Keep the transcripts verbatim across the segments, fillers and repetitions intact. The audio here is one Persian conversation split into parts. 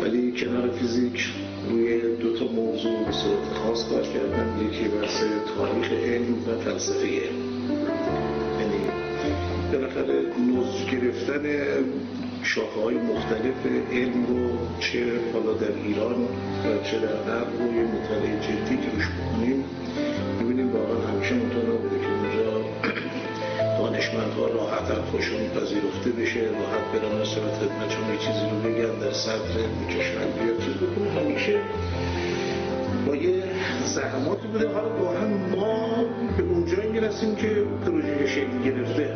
ولی کنار فیزیک روی دو تا موضوع به صورت خاص کار کردم. یکی بحث تاریخ علم و فلسفه علم، یعنی بالاخره نوع گرفتن شاخه‌های مختلف علم رو چه حالا در ایران و چه در غرب رو یه مطالعه جدی که روش بکنیم می‌بینیم واقعا همیشه اونطور نبوده که اونجا دانشمندها راحت‌تر خودشون پذیرفته بشه، راحت برن مثلا خدمتشون یه چیزی رو بگن در صدر کشور بیاد چیز بکنه. همیشه با یه زحماتی بوده. حالا واقعا ما به اونجایی میرسیم که پروژه شکل گرفته.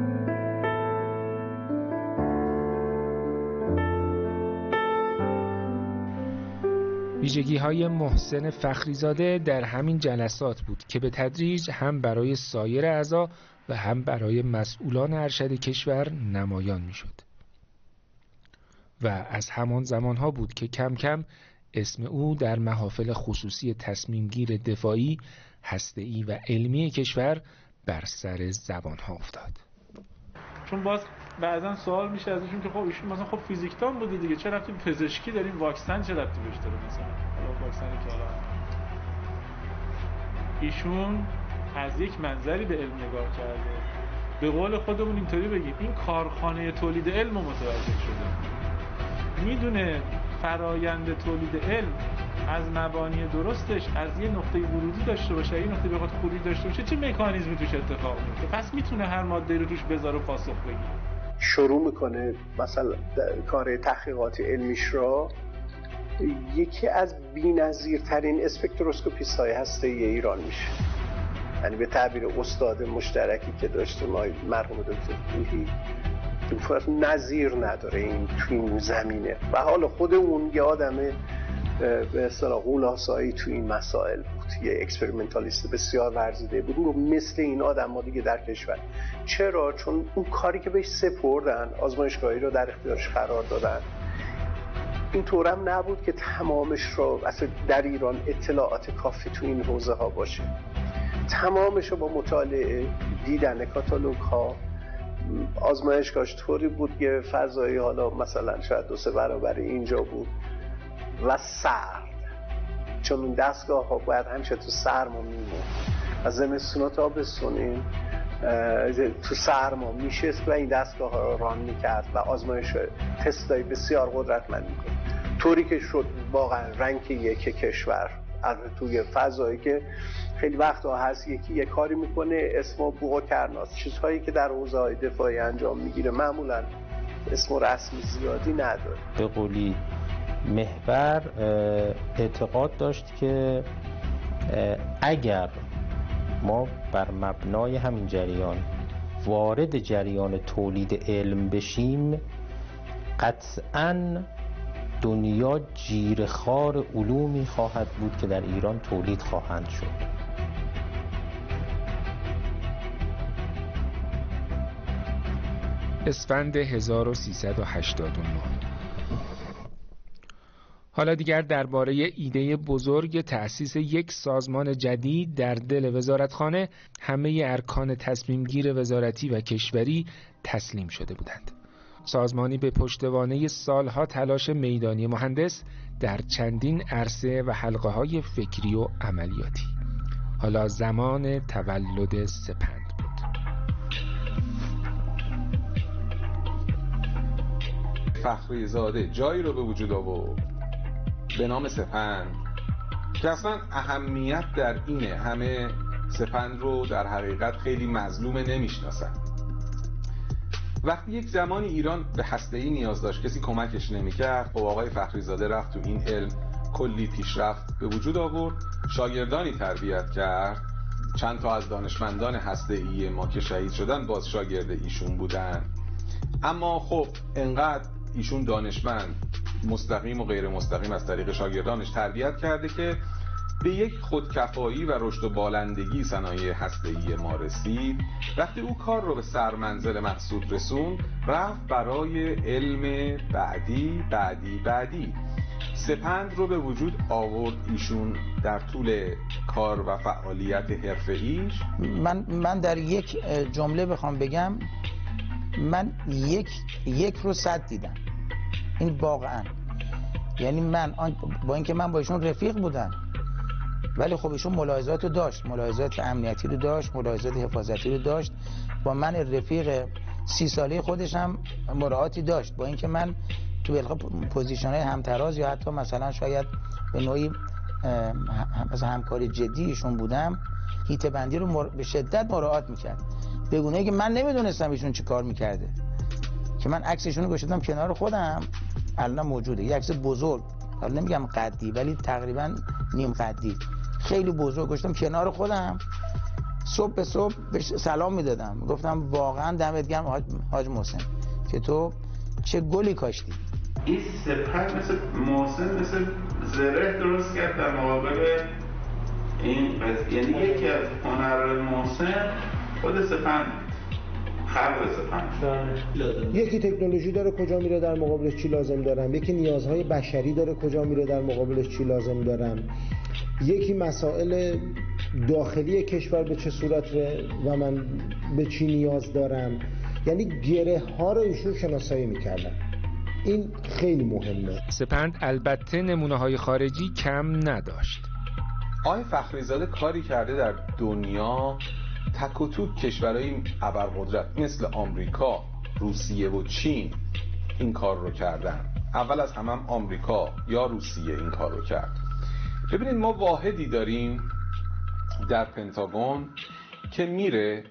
ویژگی‌های محسن فخریزاده در همین جلسات بود که به تدریج هم برای سایر اعضا و هم برای مسئولان ارشد کشور نمایان می‌شد. و از همان زمانها بود که کم کم اسم او در محافل خصوصی تصمیمگیر دفاعی، هسته‌ای و علمی کشور بر سر زبانها افتاد. چون باز بعضا سوال میشه ازشون که خب ایشون مثلا خب فیزیکدان بوده دیگه، چه ربطی پزشکی داریم، واکسن چه ربطی بهش داره؟ مثلا واکسنی که حالا ایشون از یک منظری به علم نگاه کرده. به قول خودمون اینطوری بگیم این کارخانه تولید علم متوجه شده، میدونه فرایند تولید علم از مبانی درستش از یه نقطه ورودی داشته باشه، یه نقطه بخواد خروجی داشته باشه، چه مکانیزمی توش اتفاق میفته، پس میتونه هر ماده رو توش بذاره و پاسخ بگیره. شروع میکنه مثلا کار تحقیقات علمیش را. یکی از بی‌نظیرترین اسپکتروسکوپیست های هسته‌ای ایران میشه، یعنی به تعبیر استاد مشترکی که داشته ما مرحوم دکتر کوهی، نظیر نداره این تو این زمینه. و حالا خود اون یه آدم به اصطلاح غولاسایی تو این مسائل بود، یه اکسپریمنتالیست بسیار ورزیده بود. رو مثل این آدم ما دیگه در کشور. چرا؟ چون اون کاری که بهش سپردن، آزمایشگاهی رو در اختیارش قرار دادن، این طورم نبود که تمامش رو اصلا در ایران اطلاعات کافی تو این حوزه ها باشه. تمامش رو با مطالعه، دیدن کاتالوگ ها، آزمایشگاهش طوری بود که فضایی حالا مثلا شاید دو سه برابر اینجا بود و سرد، چون اون دستگاه ها باید همیشه تو سرما میمون و زمستونا تا تابستون تو سرما میشست و این دستگاه ها رو ران میکرد و آزمایش تستای بسیار قدرتمند میکنه، طوری که شد واقعا رنک یک کشور از توی فضایی که خیلی وقتا هست یکی یه کاری میکنه اسم بوقوکرناس، چیزهایی که در حوزه‌های دفاعی انجام میگیره معمولا اسم رسمی زیادی نداره. به قولی محور اعتقاد داشت که اگر ما بر مبنای همین جریان وارد جریان تولید علم بشیم، قطعاً دنیا جیره‌خوار علومی خواهد بود که در ایران تولید خواهند شد. اسفند هزار و سیصد و هشتاد و نه. حالا دیگر درباره ایده بزرگ تأسیس یک سازمان جدید در دل وزارتخانه همه ارکان تصمیمگیر وزارتی و کشوری تسلیم شده بودند. سازمانی به پشتوانه سالها تلاش میدانی مهندس در چندین عرصه و حلقه‌های فکری و عملیاتی. حالا زمان تولد سپند بود. فخریزاده جایی رو به وجود آورد به نام سپند که اصلا اهمیت در اینه، همه سپند رو در حقیقت خیلی مظلومه نمیشناسند. وقتی یک زمانی ایران به هسته‌ای نیاز داشت کسی کمکش نمی‌کرد، خب آقای فخریزاده رفت تو این علم کلی پیشرفت به وجود آورد، شاگردانی تربیت کرد. چند تا از دانشمندان هسته‌ای ما که شهید شدن باز شاگرد ایشون بودن. اما خب انقدر ایشون دانشمند مستقیم و غیر مستقیم از طریق شاگردانش تربیت کرده که به یک خودکفایی و رشد و بالندگی صنایع هسته‌ای ما رسید. وقتی او کار رو به سرمنزل مقصود رسون، رفت برای علم بعدی بعدی بعدی. سپند رو به وجود آورد ایشون در طول کار و فعالیت حرفه‌ایش. من من در یک جمله بخوام بگم، من یک یک رو صد دیدم. این واقعا یعنی من با اینکه من با ایشون رفیق بودم، ولی خب ایشون ملاحظات رو داشت، ملاحظات امنیتی رو داشت، ملاحظات حفاظتی رو داشت، با من رفیق سی ساله خودش هم مراعاتی داشت، با اینکه من تو بلخ پوزیشن‌های همتراز یا حتی مثلا شاید به نوعی مثلا همکاری جدی ایشون بودم، هیت بندی رو مر... به شدت مراعات میکرد، به گونه‌ای که من نمیدونستم ایشون چی کار میکرده، که من عکسشون رو گذاشتم کنار خودم، الان موجوده، یه عکس بزرگ، حالا نمیگم قدی ولی تقریبا نیم قدی، خیلی بزرگ گذاشتم کنار خودم، صبح به صبح بهش سلام میدادم، گفتم واقعا دمت گرم حاج, حاج محسن که تو چه گلی کاشتی. این سپر مثل محسن مثل زره درست کرد در مقابل این قضیه، یعنی یکی از هنر محسن خود سپند، خلق سپند. یکی تکنولوژی داره کجا میره در مقابلش چی لازم دارم، یکی نیازهای بشری داره کجا میره در مقابلش چی لازم دارم، یکی مسائل داخلی کشور به چه صورت و من به چی نیاز دارم، یعنی گره ها رو ایشون شناسایی میکردن. این خیلی مهمه. سپند البته نمونه های خارجی کم نداشت. آقای فخریزاده کاری کرده در دنیا تک و توک کشورهای ابرقدرت مثل آمریکا، روسیه و چین این کار رو کردن. اول از همه هم آمریکا یا روسیه این کار رو کرد. ببینید ما واحدی داریم در پنتاگون که میره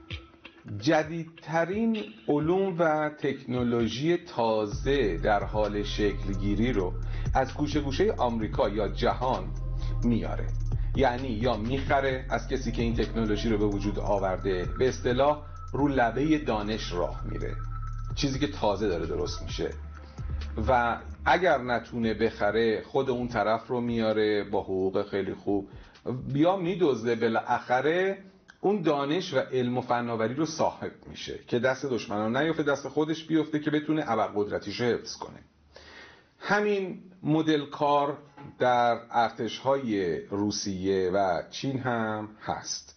جدیدترین علوم و تکنولوژی تازه در حال شکلگیری رو از گوشه گوشه آمریکا یا جهان میاره، یعنی یا میخره از کسی که این تکنولوژی رو به وجود آورده، به اصطلاح رو لبه دانش راه میره، چیزی که تازه داره درست میشه، و اگر نتونه بخره خود اون طرف رو میاره با حقوق خیلی خوب، بیا میدزده، بالاخره اون دانش و علم و فناوری رو صاحب میشه که دست دشمنان نیفته، دست خودش بیفته که بتونه ابرقدرتیش رو حفظ کنه. همین مدل کار در ارتش‌های روسیه و چین هم هست.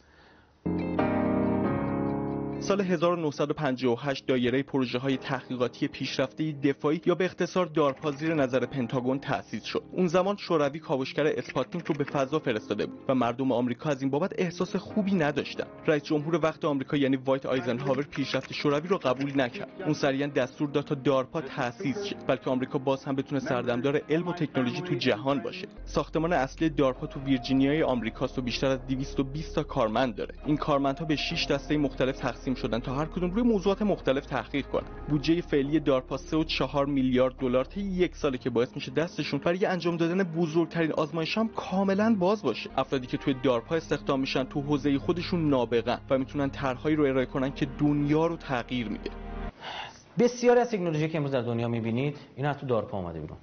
سال هزار و نهصد و پنجاه و هشت دایره پروژه‌های تحقیقاتی پیشرفته دفاعی یا به اختصار دارپا زیر نظر پنتاگون تأسیس شد. اون زمان شوروی کاوشگر اسپاتنیک رو به فضا فرستاده بود و مردم آمریکا از این بابت احساس خوبی نداشتن. رئیس جمهور وقت آمریکا یعنی وایت آیزنهاور پیشرفت شوروی رو قبول نکرد. اون سریعا دستور داد تا دارپا تأسیس شه، بلکه آمریکا باز هم بتونه سردمدار علم و تکنولوژی تو جهان باشه. ساختمان اصلی دارپا تو ویرجینیای آمریکاست و بیشتر از دویست و بیست تا کارمند داره. این کارمندها به شش دسته مختلف تقسیم شدن تا هر کدوم روی موضوعات مختلف تحقیق کنن. بودجه فعلی دارپا سه و چهار میلیارد دلار طی یک ساله که باعث میشه دستشون برای انجام دادن بزرگترین آزمایش هم کاملا باز باشه. افرادی که توی دارپا استخدام میشن تو حوزه خودشون نابغه‌ن و میتونن طرحهایی رو ارائه کنن که دنیا رو تغییر میده. بسیاری از تکنولوژی که امروز در دنیا میبینید اینا تو دارپا اومده بیرون.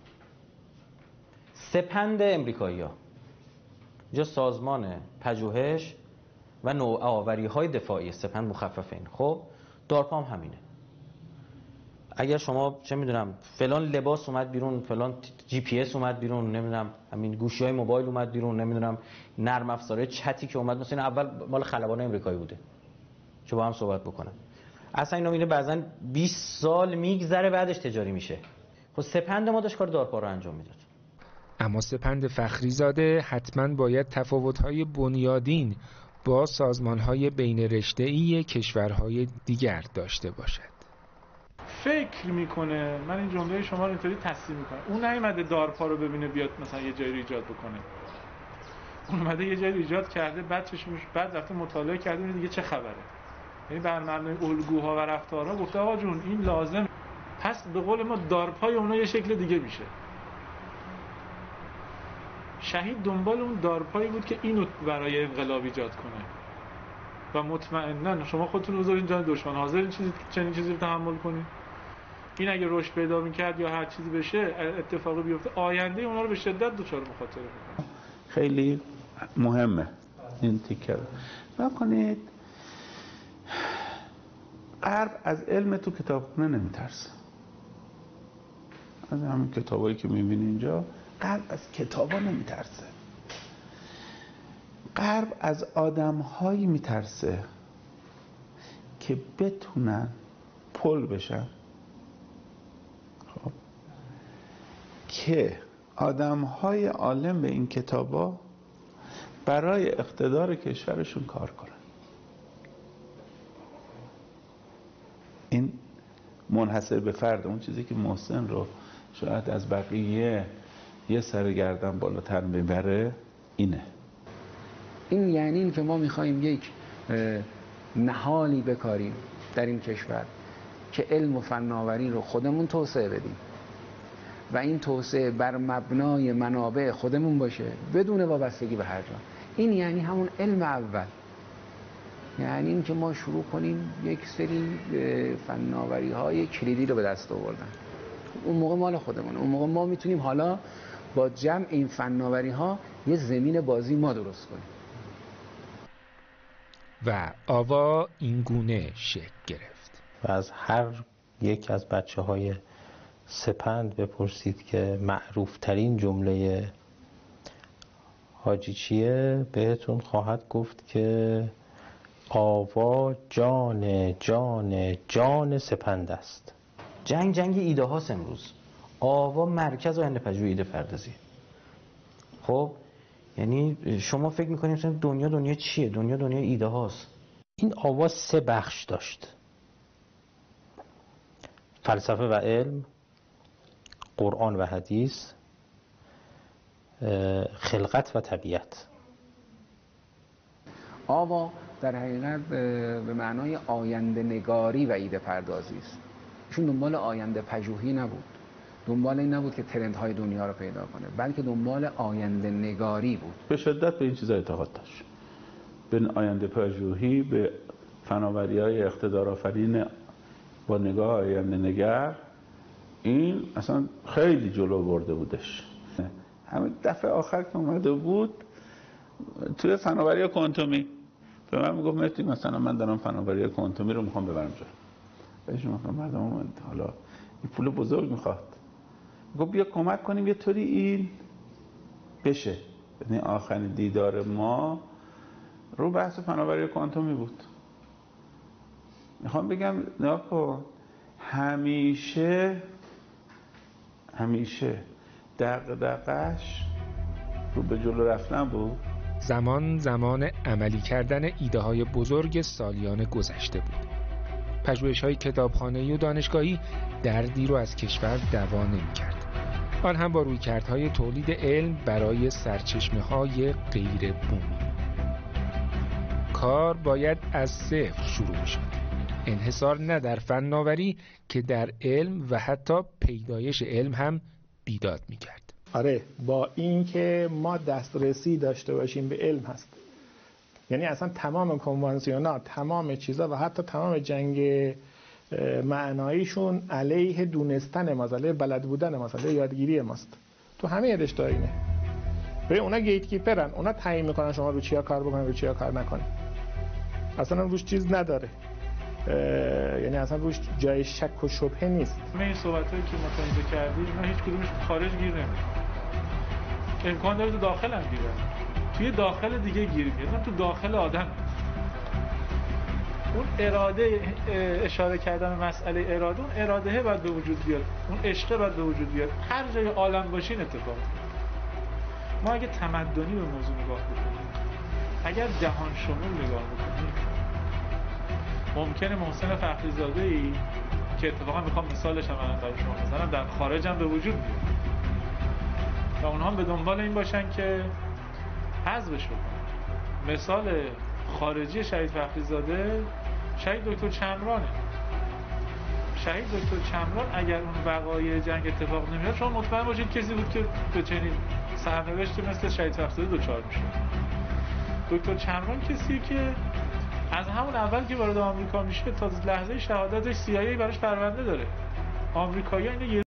سپند امریکایی‌ها جا سازمان پژوهش و نوآوری‌های دفاعی، سپند مخفف این. خب دارپا هم همینه. اگر شما چه میدونم فلان لباس اومد بیرون، فلان جی پی اس اومد بیرون، نمیدونم همین گوشی‌های موبایل اومد بیرون، نمیدونم نرم افزارهای چتی که اومد، مثلا اول مال خلبان امریکایی بوده چه با هم صحبت بکنن، اصلا اینا میره بعضن بیست سال میگذره بعدش تجاری میشه. خب سپند ما داشت کار دارپا رو انجام میداد. اما سپند فخریزاده حتما باید تفاوت‌های بنیادین با سازمان‌های بین رشته‌ای کشورهای دیگر داشته باشد. فکر میکنه، من این جمله شما رو اینطوری تصحیح میکنم، اون نیومده دارپا رو ببینه بیاد مثلا یه جایی رو ایجاد بکنه، اون اومده یه جایی رو ایجاد کرده، بعد چشمش بعد رفته مطالعه کرده دیگه چه خبره، یعنی بر مبنای الگوها و رفتارها گفته آقا جون این لازم، پس به قول ما دارپای اونا یه شکل دیگه میشه. شهید دنبال اون دارپایی بود که اینو برای انقلاب ایجاد کنه و مطمئنا شما خودتون بذارین جان دشمن، حاضرین چیزی چنین چیزی رو تحمل کنین؟ این اگه رشد پیدا می‌کرد یا هر چیزی بشه اتفاقی بیفته، آینده اونا رو به شدت دچار مخاطره می‌کنه. خیلی مهمه این تیکه. ببینید غرب از علم تو کتابخونه نمیترسه. از همین کتابایی که می‌بینی اینجا، غرب از کتابا نمیترسه. غرب از آدم‌هایی میترسه که بتونن پل بشن، خب که آدم‌های عالم به این کتابا برای اقتدار کشورشون کار کنن. این منحصر به فرد، اون چیزی که محسن رو شاید از بقیه یه سر گردن بالاتر میبره اینه. این یعنی این که ما میخوایم یک نهالی بکاریم در این کشور که علم و فناوری رو خودمون توسعه بدیم و این توسعه بر مبنای منابع خودمون باشه بدون وابستگی به هر جا. این یعنی همون علم اول، یعنی این که ما شروع کنیم یک سری فناوری های کلیدی رو به دست آوردن. اون موقع مال خودمون، اون موقع ما میتونیم حالا با جمع این فناوری ها یه زمین بازی ما درست کنیم. و آوا این گونه شکل گرفت. و از هر یک از بچه های سپند بپرسید که معروف ترین جمله حاجی چیه، بهتون خواهد گفت که آوا جان جان جان سپند است. جنگ جنگ ایده هاست امروز. آوا مرکز آینده پژوهی ایده پردازی. خب یعنی شما فکر میکنید دنیا دنیا چیه؟ دنیا دنیا ایده هاست. این آوا سه بخش داشت: فلسفه و علم، قرآن و حدیث، خلقت و طبیعت. آوا در حقیقت به معنای آینده نگاری و ایده پردازی است. چون دنبال آینده پژوهی نبود، دنبال این نبود که ترندهای دنیا رو پیدا کنه، بلکه دنبال آینده نگاری بود. به شدت به این چیزا اعتقاد داشت، به آینده پژوهی، به فناوری‌های اقتدارآفرین با نگاه آینده نگر. این اصلا خیلی جلو برده بودش. همین دفعه آخر که اومده بود توی فناوری کوانتومی به من میگفت مهدی مثلا من دارم فناوری کوانتومی رو میخوام ببرم جا. بهش گفتم مردم حالا این پول بزرگ میخواد. گفت بیا کمک کنیم یه طوری این بشه. یعنی آخرین دیدار ما رو بحث فناوری کوانتومی بود. میخوام بگم نگاه کن، همیشه همیشه دغدغش رو به جلو رفتن بود. زمان زمان عملی کردن ایده های بزرگ سالیان گذشته بود. پژوهش های کتابخانه‌ای و دانشگاهی دردی رو از کشور دوا نمی‌کرد. آن هم با رویکردهای تولید علم برای سرچشمه‌های غیر بومی. کار باید از صفر شروع می‌شد. انحصار نه در فناوری که در علم و حتی پیدایش علم هم بیداد می‌کرد. آره، با این که ما دسترسی داشته باشیم به علم هست. یعنی اصلا تمام کنوانسیونات، تمام چیزا و حتی تمام جنگ معناییشون علیه دونستن ماست، علیه بلد بودن ماست، علیه یادگیری ماست. تو همه رشته‌ها اینه. به اونا گیت کیپرن، اونا تعیین میکنن شما رو چیا کار بکنید رو چیا کار نکنید. اصلا روش چیز نداره. یعنی اصلا روش جای شک و شبهه نیست. همه این صحبتایی که متنظر کردی اینا هیچ کدومش خارج گیر نمیاد. امکان داره تو داخل هم گیره. توی داخل دیگه گیر میاد، تو داخل آدم. اون اراده اشاره کردن به مسئله اراده، اون اراده باید به وجود بیاد، اون عشق باید به وجود بیاد. هر جای عالم باشین اتفاق. ما اگه تمدنی به موضوع نگاه بکنیم، اگر جهان شمول نگاه بکنیم، ممکنه محسن فخریزاده‌ای که اتفاقا میخوام مثالش هم الان برای شما بزنم در خارج هم به وجود بیاد و اونها هم به دنبال این باشن که حذفش بکنن. مثال خارجی شهید فخریزاده شهید دکتر چمرانه. شهید دکتر چمران اگر اون وقایع جنگ اتفاق نمیاد شما مطمئن باشید کسی بود که به چنین سرنوشتی مثل شهید فخریزاده دچار میشه. دکتر چمران کسی که از همون اول که وارد آمریکا میشه تا لحظه شهادتش سی آی ای براش پرونده داره. آمریکایی‌ها اینو